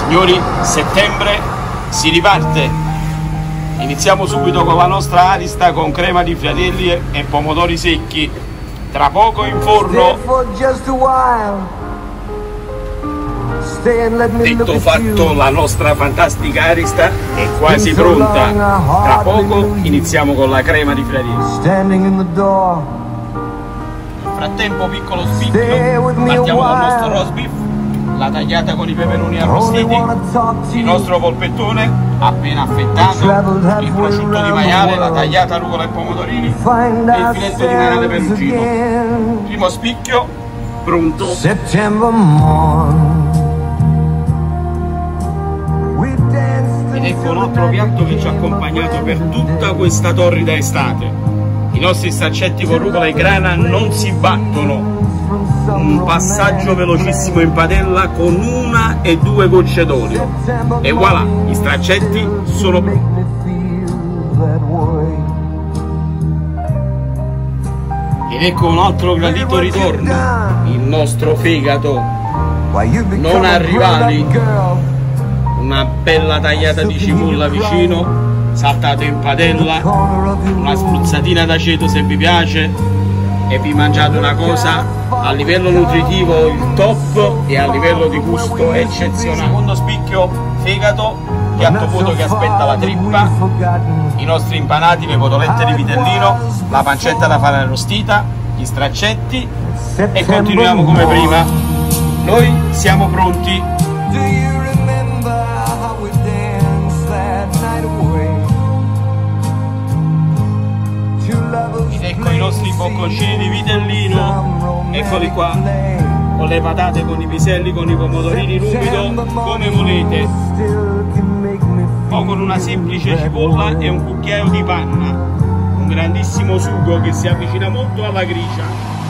Signori, settembre si riparte. Iniziamo subito con la nostra arista con crema di friatelli e pomodori secchi. Tra poco in forno. Detto fatto, la nostra fantastica arista è quasi pronta. Tra poco iniziamo con la crema di friatelli. Nel frattempo, piccolo spicchio, partiamo dal nostro roast beef, la tagliata con i peperoni arrostiti, il nostro polpettone appena affettato, il prosciutto di maiale, la tagliata rucola e pomodorini e il filetto di maiale perugino. Primo spicchio pronto. Ed ecco un altro piatto che ci ha accompagnato per tutta questa torrida estate. I nostri straccetti con rucola e grana non si battono. Un passaggio velocissimo in padella con 1 e 2 gocce d'olio. E voilà, gli straccetti sono pronti. Ed ecco un altro gradito ritorno, il nostro fegato. Non a rivali, una bella tagliata di cipolla vicino, saltato in padella, una spruzzatina d'aceto se vi piace, e vi mangiate una cosa a livello nutritivo il top e a livello di gusto eccezionale. Secondo spicchio fegato, piatto vuoto che aspetta la trippa, i nostri impanati, le cotolette di vitellino, la pancetta da fare arrostita, gli straccetti e continuiamo come prima. Noi siamo pronti. Ed ecco i nostri bocconcini di vitellino, eccoli qua, con le patate, con i piselli, con i pomodorini in umido, come volete, o con una semplice cipolla e un cucchiaio di panna, un grandissimo sugo che si avvicina molto alla gricia.